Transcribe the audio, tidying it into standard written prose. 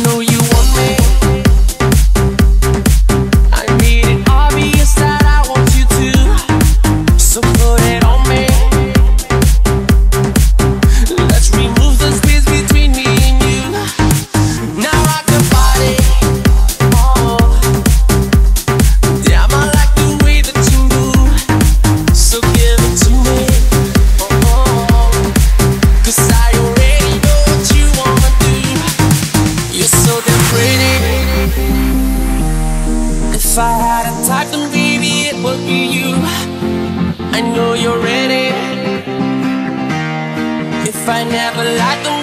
know you want me. I made it obvious that I want you to, so put it on me. Let's remove the space between me and you. Now rock the body. Oh, damn, I like the way that you move, so give it to me. Oh, 'cause I already know what you wanna do. You're so damn pretty. If I had a type, then baby it would be you. I know you're ready. If I never liked them